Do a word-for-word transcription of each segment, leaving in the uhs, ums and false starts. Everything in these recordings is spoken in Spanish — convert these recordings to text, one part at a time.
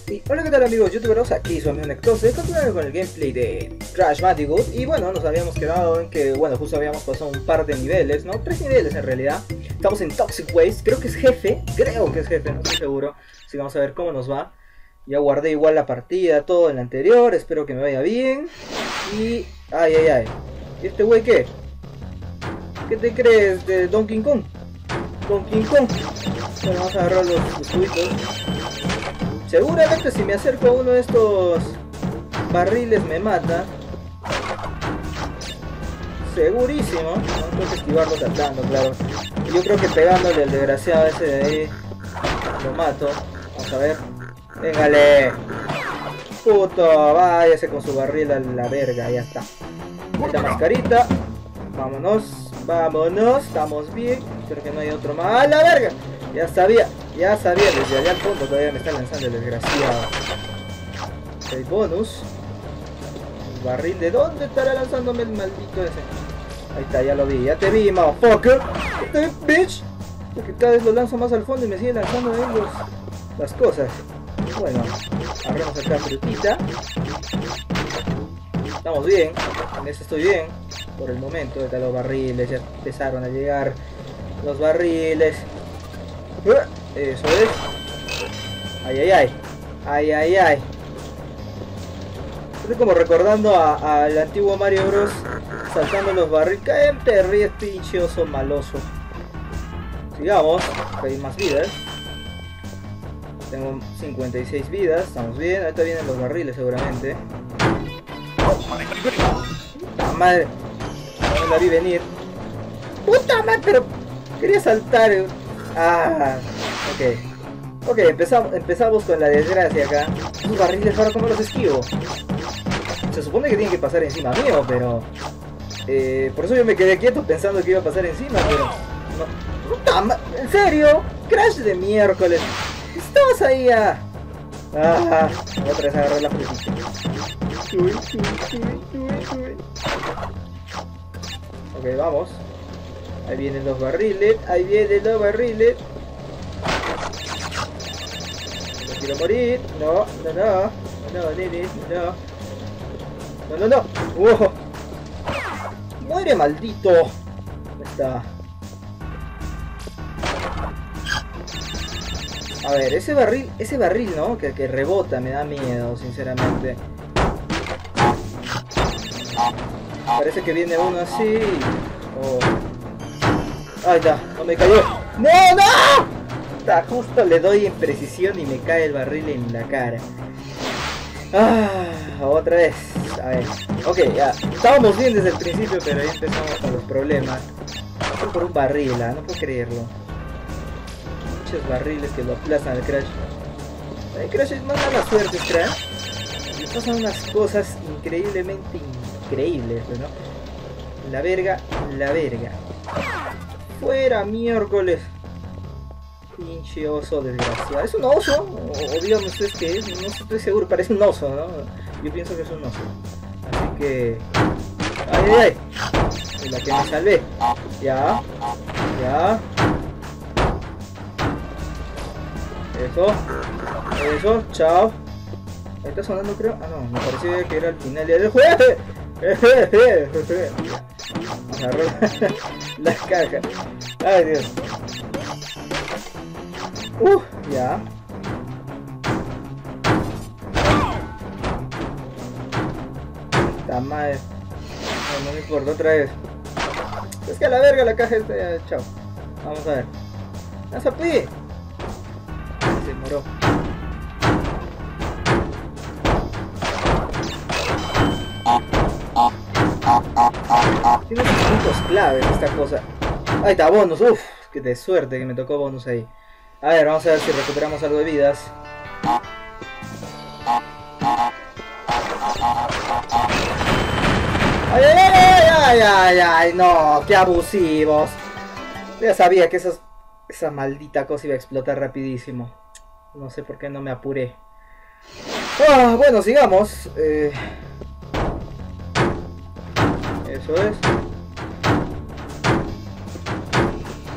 Y hola, ¿qué tal amigos youtuberos? Aquí su amigo Nectose, continuando con el gameplay de Crash Bandicoot. Y bueno, nos habíamos quedado en que, bueno, justo habíamos pasado un par de niveles, ¿no? Tres niveles en realidad. Estamos en Toxic Waste, creo que es jefe, creo que es jefe, no estoy seguro. Así que vamos a ver cómo nos va. Ya guardé igual la partida, todo en la anterior, espero que me vaya bien. Y... ay, ay, ay. ¿Y este güey qué? ¿Qué te crees de Donkey Kong? Donkey Kong. Bueno, vamos a agarrar los, los cubitos. Seguramente si me acerco a uno de estos barriles me mata. Segurísimo. No tengo que esquivarlo tratando, claro. Y yo creo que pegándole al desgraciado ese de ahí lo mato. Vamos a ver. Véngale. Puto, váyase con su barril a la verga, ya está. Esta mascarita. Vámonos, vámonos. Estamos bien. Espero que no haya otro más. ¡A la verga! Ya sabía, ya sabía, desde allá al fondo todavía me está lanzando el desgraciado. El bonus. El barril, ¿de dónde estará lanzándome el maldito ese? Ahí está, ya lo vi, ya te vi, motherfucker. Este bitch. Porque cada vez lo lanzo más al fondo y me sigue lanzando ahí los, las cosas. Bueno, agarramos acá frutita. Estamos bien, en eso estoy bien. Por el momento, ahorita los barriles ya empezaron a llegar. Los barriles. Eso es. Ay, ay, ay. Ay, ay, ay. Estoy como recordando al antiguo Mario Bros. Saltando los barriles. ¡Qué perri, pinche oso maloso! Sigamos. Hay más vidas. Tengo cincuenta y seis vidas. Estamos bien. Ahorita vienen los barriles seguramente. ¡Puta madre! No la vi venir. ¡Puta madre! Pero quería saltar. Ah, ok. Ok, empezamos, empezamos con la desgracia acá. Los barriles, ahora cómo los esquivo. Se supone que tienen que pasar encima mío, pero... Eh, por eso yo me quedé quieto pensando que iba a pasar encima, pero... No. ¡Puta madre! ¿En serio? Crash de miércoles. Estabas ahí a... Ah, otra vez agarré la frutita. Uy, uy, uy, uy, uy. Ok, vamos. Ahí vienen los barriles, ahí vienen los barriles. No quiero morir. No, no, no. No, nene, no. No, no, no. ¡Wow! ¡Muere, maldito! ¿Dónde está? A ver, ese barril, ese barril, ¿no? Que, que rebota, me da miedo, sinceramente. Parece que viene uno así. Oh. Ahí está, no me cayó. ¡No, no! Está, justo le doy en precisión y me cae el barril en la cara. Ah, otra vez. A ver, ok, ya. Estábamos bien desde el principio, pero ahí empezamos con los problemas. Fue por un barril, ¿eh? No puedo creerlo. Muchos barriles que lo aplazan al Crash. El Crash es más mala suerte, Crash. Y pasan unas cosas increíblemente increíbles, ¿no? La verga, la verga. Fuera, miércoles. Pinche oso desgraciado. ¿Es un oso? O, o díganme ustedes qué es. No estoy seguro. Parece un oso, ¿no? Yo pienso que es un oso. Así que... ¡Ay, ay, ay! Es la que me salvé. Ya. Ya. Eso. Eso. Chao. Ahí está sonando, creo. Ah, no. Me parecía que era el final del juego. Agarró la, la caja. Ay, Dios. Uh, ya. Está mal. No, no me importa, otra vez. Es que a la verga la caja está ya. Chao. Vamos a ver. ¡Lanza pi! Se moró. Tiene sus puntos claves esta cosa. Ahí está, bonus. Uff, que de suerte que me tocó bonus ahí. A ver, vamos a ver si recuperamos algo de vidas. ¡Ay, ay, ay, ay, ay, ay! ¡No! ¡Qué abusivos! Ya sabía que esas, esa maldita cosa iba a explotar rapidísimo. No sé por qué no me apuré. Ah, bueno, sigamos. Eh... Eso es.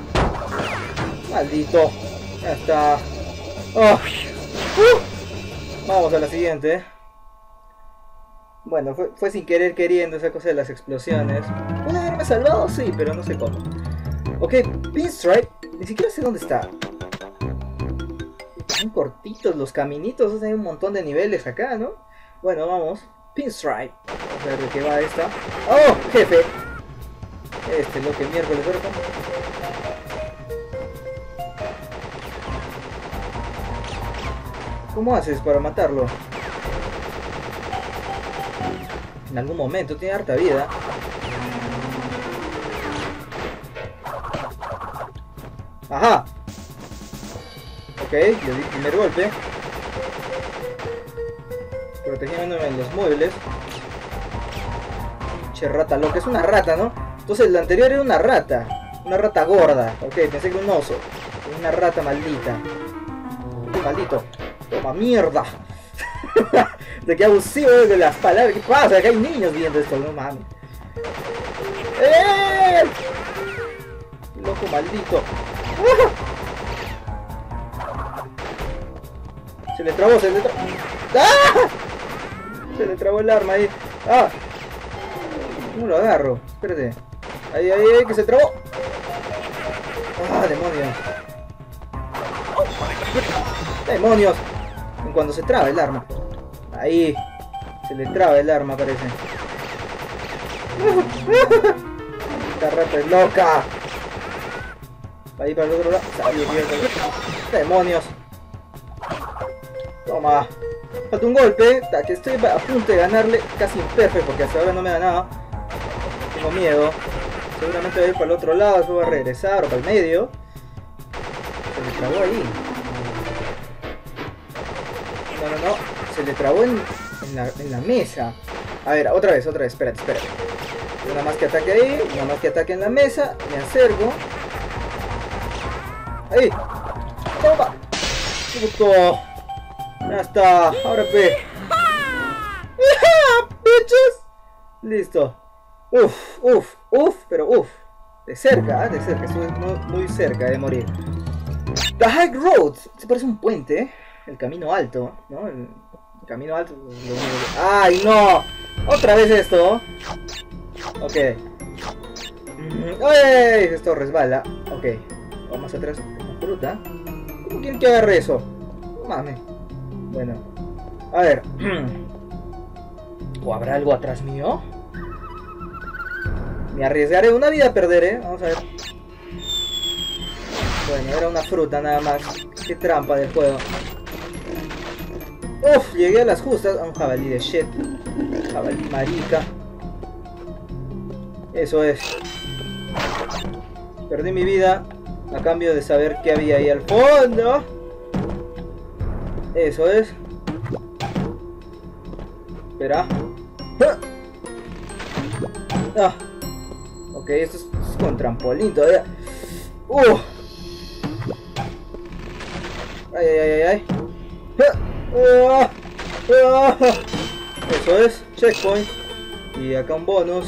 Maldito. Ya está. Oh. Uh. Vamos a la siguiente. Bueno, fue, fue sin querer queriendo esa cosa de las explosiones. ¿Puede haberme salvado? Sí, pero no sé cómo. Ok, Pinstripe. Ni siquiera sé dónde está. Son cortitos los caminitos. O sea, hay un montón de niveles acá, ¿no? Bueno, vamos. Pinstripe. Vamos a ver de qué va esta. ¡Oh, jefe! Este loco miércoles, ¿verdad? ¿Cómo haces para matarlo? En algún momento tiene harta vida. Ajá. Ok, le di el primer golpe. Protegiéndome en los muebles. Che, rata loca, es una rata, ¿no? Entonces el anterior era una rata. Una rata gorda. Ok, pensé que era un oso. Una rata maldita. Maldito. Toma mierda. De qué abusivo de las palabras. ¿Qué pasa? Acá hay niños viendo esto, no mames. ¡Eh! Loco maldito. Se le trabó, se le trabó. ¡Ah! Se le trabó el arma ahí. ¡Ah! ¿Cómo lo agarro? Espérate. Ahí, ahí, ahí, que se trabó. ¡Ah, demonios! ¡Demonios! En cuando se traba el arma. Ahí. Se le traba el arma, parece. Esta rata es loca. Ahí para el otro lado. Sabía que iba a salir. ¡Demonios! Toma. Falta un golpe. Que estoy a punto de ganarle. Casi imperfecto porque hasta ahora no me da nada. Tengo miedo. Seguramente voy a ir para el otro lado. Después voy a regresar o para el medio. Se le trabó ahí. No, no, no. Se le trabó en, en, la, en la mesa. A ver, otra vez, otra vez. Espérate, espérate. Una más que ataque ahí. Una más que ataque en la mesa. Me acerco. Ahí. Toma. Puto. Ya está. Ahora ve. Bitches. Listo. Uf, uf, uf. Pero uf. De cerca, ¿eh? De cerca. Estuve muy, muy cerca de morir. The High Road. Se parece un puente, ¿eh? El camino alto, ¿no? El, el camino alto. ¡Ay, no! Otra vez esto. Ok. ¡Ay! Esto resbala. Ok. Vamos atrás. Una fruta. ¿Cómo quieren que agarre eso? No mames. Bueno. A ver. ¿O habrá algo atrás mío? Me arriesgaré una vida a perder, ¿eh? Vamos a ver. Bueno, era una fruta nada más. Qué trampa del juego. Uf, llegué a las justas. A un jabalí de shit. Jabalí marica. Eso es. Perdí mi vida a cambio de saber qué había ahí al fondo. Eso es. Espera. Ah. Ok, esto es, esto es con trampolín todavía. Uh. Ay, ay, ay, ay. Uh. Uh. Eso es. Checkpoint. Y acá un bonus.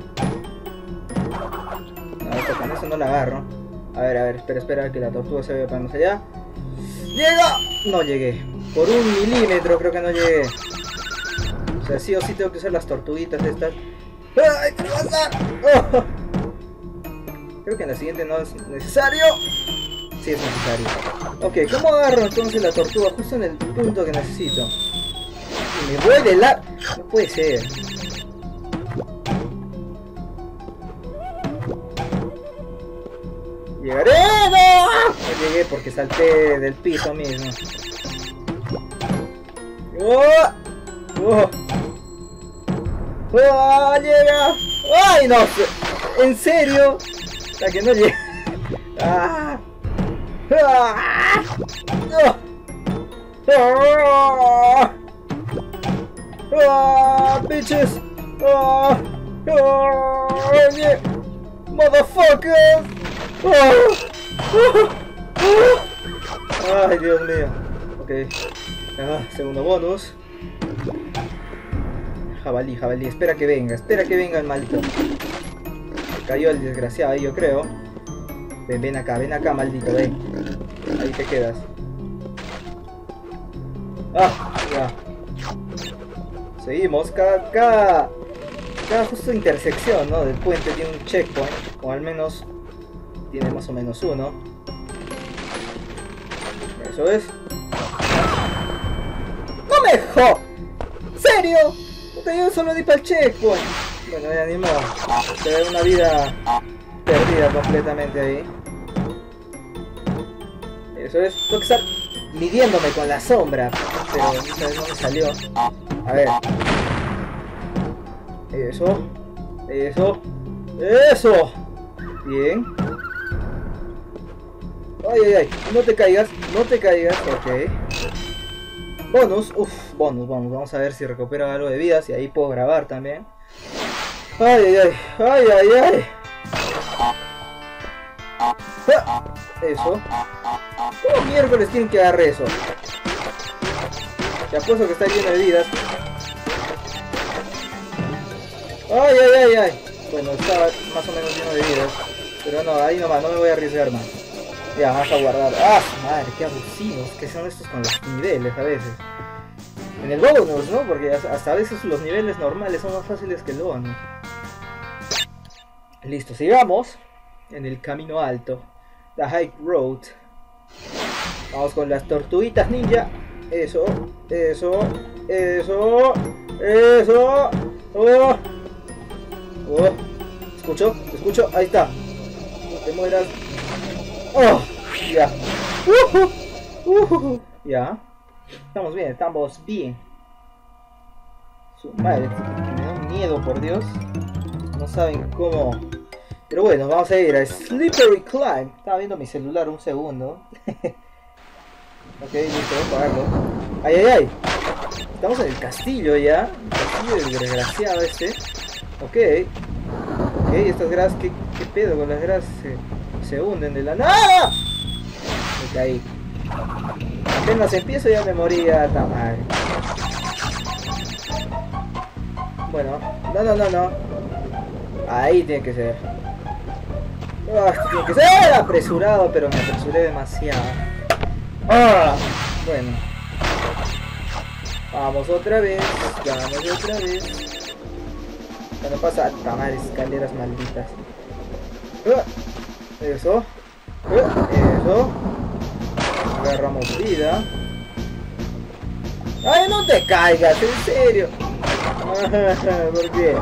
No, con eso no la agarro. A ver, a ver, espera, espera, que la tortuga se vea para más allá. ¡Llega! No llegué. Por un milímetro creo que no llegué. O sea, sí o sí tengo que usar las tortuguitas estas. ¡Ay, qué pasa! Oh. Creo que en la siguiente no es necesario. Sí es necesario. Ok, ¿cómo agarro entonces la tortuga justo en el punto que necesito? Y me voy de la... No puede ser. ¡Llegaré! ¡No! No llegué porque salté del piso mismo. ¡Oh! ¡Oh! ¡Oh! ¡Llega! ¡Ay, no! ¿En serio? La que no llega. ¡Ah! ¡Ah! ¡Oh! ¡Oh! ¡Oh! ¡Bitches! ¡Oh! ¡Oh! Yeah. ¡Motherfuckers! ¡Oh! ¡Oh! ¡Oh! ¡Ay, Dios mío! Ok. Ah, segundo bonus. Jabalí, jabalí. Espera que venga, espera que venga el maldito. Cayó el desgraciado ahí, yo creo. Ven, ven acá, ven acá, maldito, ven. Ahí te quedas. ¡Ah! Ya. Seguimos. Cada, cada, cada justo intersección, ¿no?, del puente tiene un checkpoint. O al menos tiene más o menos uno. Eso es. ¡No me jo! ¿Serio? Yo solo di para el checkpoint. Bueno, ya ni modo. Se ve una vida perdida completamente ahí. Eso es. Tengo que estar midiéndome con la sombra. Pero esta vez no me salió. A ver. Eso. Eso. Eso. Bien. Ay, ay, ay. No te caigas. No te caigas. Ok. Bonus. Uff. Bonus. Vamos. Vamos a ver si recupero algo de vidas. Y ahí puedo grabar también. Ay, ay, ay. Ay, ay, ay. Eso. ¿Cómo miércoles tienen que dar eso? Te apuesto que está lleno de vidas. Ay, ay, ay, ay. Bueno, estaba más o menos lleno de vidas. Pero no, ahí nomás, no me voy a arriesgar más. Ya, vamos a guardar. ¡Ah, madre! ¡Qué abusivos que son estos con los niveles a veces! En el bonus, ¿no? Porque hasta a veces los niveles normales son más fáciles que el bonus. Listo, sigamos en el camino alto. The High Road. Vamos con las tortuguitas ninja. Eso, eso, eso, eso. Oh, oh. Escucho, escucho, ahí está. No te mueras. Oh, ya. Uh, uh, uh, ya. Estamos bien, estamos bien. Su madre, me da miedo, por Dios. No saben cómo. Pero bueno, vamos a ir a Slippery Climb. Estaba viendo mi celular un segundo. Ok, listo, voy a apagarlo. ¡Ay, ay, ay! Estamos en el castillo ya. El castillo del desgraciado este. Ok. Ok, estas gras... ¿Qué, qué pedo con las gras? Se, se hunden de la nada. Me caí. Apenas empiezo ya me moría. ¡Ta madre! Bueno, no, no, no, no. Ahí tiene que ser. Ah, tiene que ser apresurado, pero me apresuré demasiado. Ah, bueno. Vamos otra vez. Vamos otra vez. Ya no pasa. Tamar, escaleras malditas. Ah, eso. Ah, eso. Agarramos vida. ¡Ay, no te caigas! ¡En serio! ¿Por qué?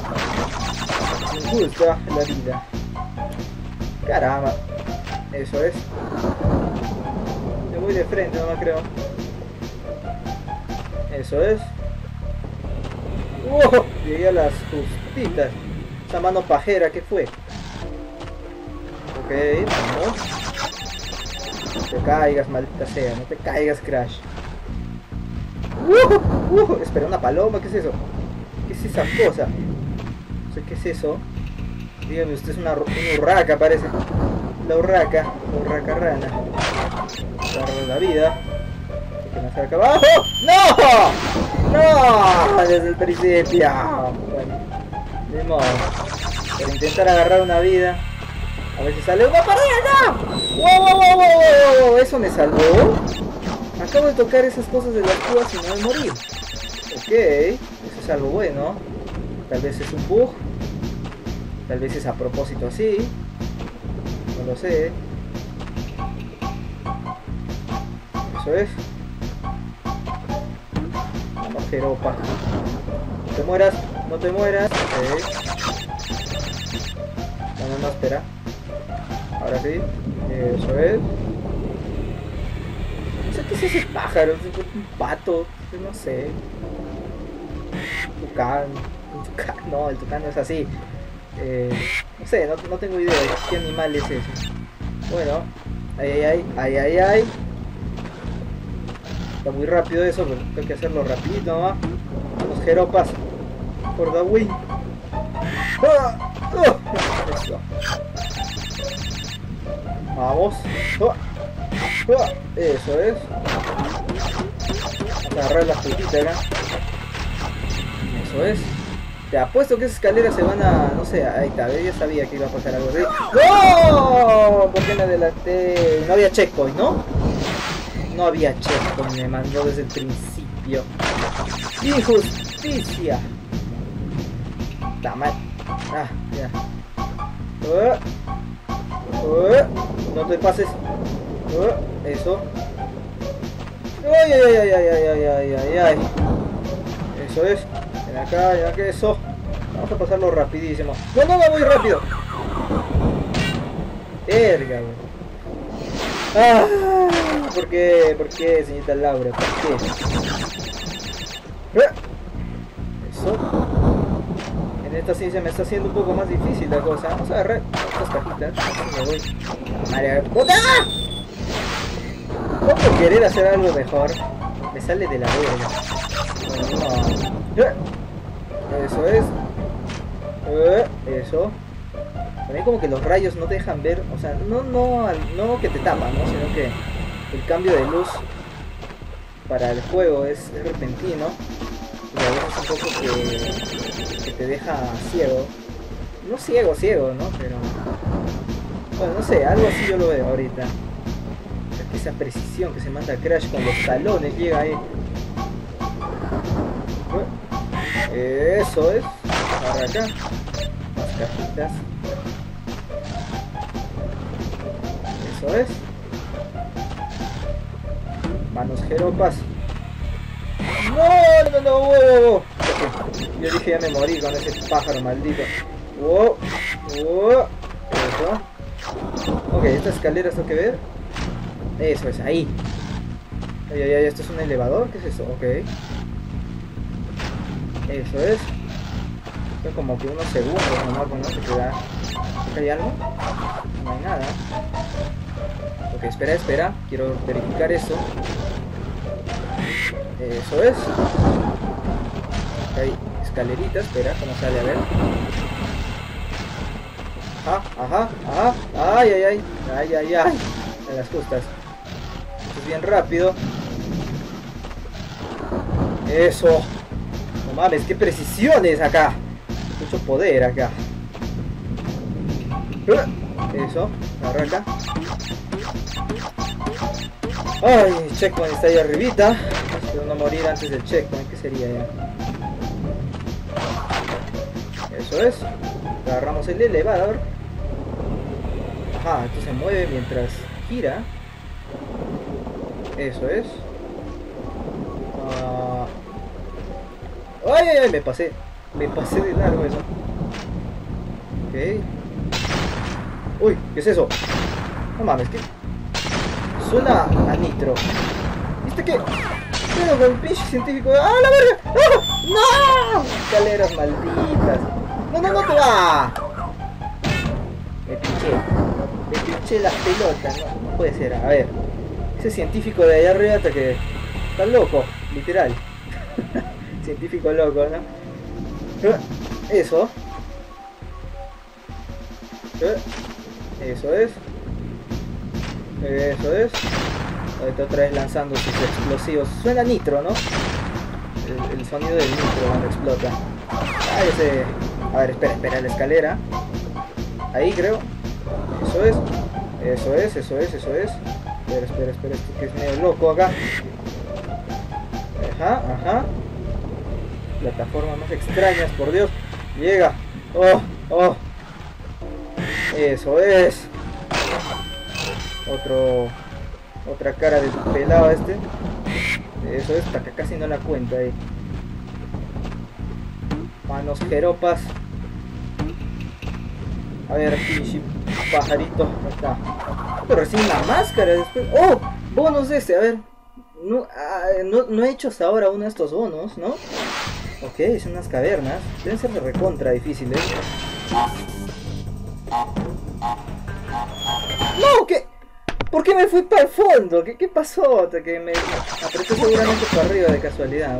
Me gusta la vida. Caramba. Eso es. Me voy de frente, no me creo. Eso es. ¡Wow! Llegué a las justitas. Esa mano pajera, ¿qué fue? Ok, vamos. No te caigas, maldita sea. No te caigas, Crash. Uh, uh, espera, una paloma, ¿qué es eso? ¿Qué es esa cosa? No sé qué es eso. Dígame, usted es una, una urraca, parece. La urraca, la urraca rana. Agarra la vida. Que me saca abajo. ¡No! ¡No! Desde el principio. Bueno, de modo. Para intentar agarrar una vida. A ver si sale una pared. ¡No! ¡Wow, wow, wow, wow, wow! ¿Eso me salvó? Acabo de tocar esas cosas de las púas y no me morir. Ok, eso es algo bueno. Tal vez es un bug. Tal vez es a propósito así. No lo sé. Eso es. Vamos, jeropa. No te mueras, no te mueras. Okay. No, no, no, espera. Ahora sí. Eso es. No sé qué es ese pájaro. Un pato. No sé. Tucán. Un tucán. No, el tucán no es así. Eh, no sé, no, no tengo idea de qué animal es ese. Bueno, ay, ay, ay, ay, ay, ay. Está muy rápido eso, pero tengo que hacerlo rapidito nomás. Vamos, jeropas. Por the win. ¡Ah! ¡Oh! Eso. Vamos. ¡Oh! ¡Oh! Eso es. Vamos a agarrar las frutitas acá. Eso es. Te apuesto que esas escaleras se van a... no sé, ahí está, ya sabía que iba a pasar algo así. ¡No! ¿Por qué me adelanté? No había checkpoint, ¿no? No había checkpoint, me mandó desde el principio. limpio. ¡Injusticia! Está mal. Ah, ya. Uh, uh, no te pases. Uh, eso. Ay, ay, ay, ay, ay, ay, ay, ay, ay. Eso es. Ven acá, ya que eso. Vamos a pasarlo rapidísimo. No, no, no, muy rápido. Verga, güey. Ah, ¿por qué? ¿Por qué, señorita Laura? ¿Por qué? Eso. En esta sí se me está haciendo un poco más difícil la cosa. Vamos a agarrar estas cajitas. Me voy. María. ¡Puta! ¿Cómo querer hacer algo mejor? Me sale de la verga. No. Eso es. Eso. También como que los rayos no te dejan ver, o sea, no, no, no que te tapan, ¿no? Sino que el cambio de luz para el juego es, es repentino y a veces un poco que, que te deja ciego. No ciego, ciego, ¿no? Pero bueno, no sé, algo así yo lo veo ahorita. Esa precisión que se manda Crash con los talones llega ahí. Eso es. Ahora acá. Más cajitas. Eso es. Manos jeropas. No, no, no, wow, wow. Yo dije ya me morí con ese pájaro maldito. Wow, wow. Eso. Ok, estas escaleras tengo que ver. Eso es, ahí. Ay, ay, ay, esto es un elevador. ¿Qué es eso? Ok. Eso es. Esto es como que unos segundos nomás, ¿no? Se queda. ¿Hay algo? No hay nada. Ok, espera, espera. Quiero verificar esto. Eso es. Hay escalerita, espera, ¿cómo sale? A ver. Ajá, ajá, ajá. Ay, ay, ay. Ay, ay, ay. A las justas. Esto es bien rápido. Eso. No mames, qué precisiones acá. Mucho poder acá. Eso, agarra acá. Ay, checkpoint está ahí arribita. Espero no morir antes del checkpoint. ¿Qué sería ya? Eso es. Agarramos el elevador. Ajá, esto se mueve mientras gira. Eso es. Uh... Ay, ay, ay, me pasé. Me pasé de largo eso. Ok. Uy, ¿qué es eso? No mames, ¿qué? Suena a nitro. ¿Viste qué? Pero con el pinche científico. ¡Ah, la verga! ¡Ah! ¡No! Escaleras malditas. No, no, no te va. Me pinché. Me pinché las pelotas. No, no puede ser. A ver. Ese científico de allá arriba hasta que está loco, literal. Científico loco, ¿no? Eso. Eso es. Eso es. Ahorita otra vez lanzando sus explosivos. Suena nitro, ¿no? El, el sonido del nitro cuando explota. Ah, ese. A ver, espera, espera, la escalera. Ahí creo. Eso es. Eso es, eso es, eso es. Espera, espera, espera, esto que es medio loco acá. Ajá, ajá. Plataformas más extrañas, por Dios. Llega. Oh, oh. Eso es. Otro. Otra cara de pelado este. Eso es, hasta que casi no la cuenta ahí. Manos jeropas. A ver, pinche pajarito. Ahí está. Pero recién la máscara después. ¡Oh! Bonos de este, a ver. No, ah, no, no he hecho hasta ahora uno de estos bonos, ¿no? Ok, son unas cavernas. Deben ser de recontra difíciles. ¡No! ¿Qué? ¿Por qué me fui para el fondo? ¿Qué, qué pasó? Que me apreté seguramente para arriba de casualidad.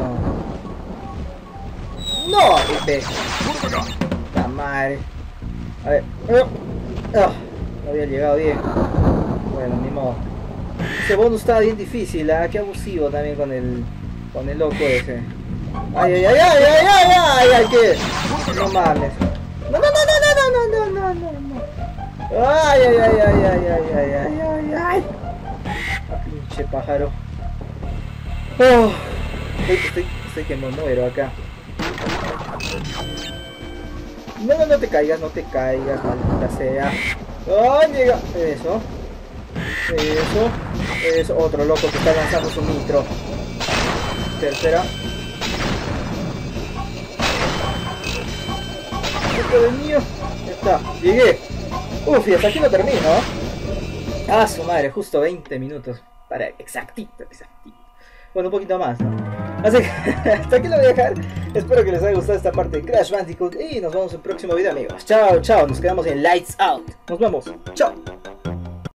No, no, este. La madre. A ver. Oh, oh, no había llegado bien. Bueno, ni modo. Ese bonus estaba bien difícil, ¿eh? Qué abusivo también con el. Con el loco ese. Ay, ay, ay, ay, ay, ay, ay, ay, ¿qué? No mames. No, no, no, no, no, no, no, no, no, no. Ay, ay, ay, ay, ay, ay, ay, ay, ay, ay. A pinche pájaro. Oh, Estoy, estoy, estoy que me muero acá. No, no, no te caigas, no te caigas, maldita sea. ¡Ay, llega! Eso. Eso. Eso. Otro loco que está lanzando su nitro. Tercera. Esto del mío. Ya está. Llegué. Uf, y hasta aquí lo termino. Ah, su madre, justo veinte minutos. Para exactito, exactito. Bueno, un poquito más, ¿no? Así que hasta aquí lo voy a dejar. Espero que les haya gustado esta parte de Crash Bandicoot. Y nos vemos en el próximo video, amigos. Chao, chao. Nos quedamos en Lights Out. Nos vemos. Chao.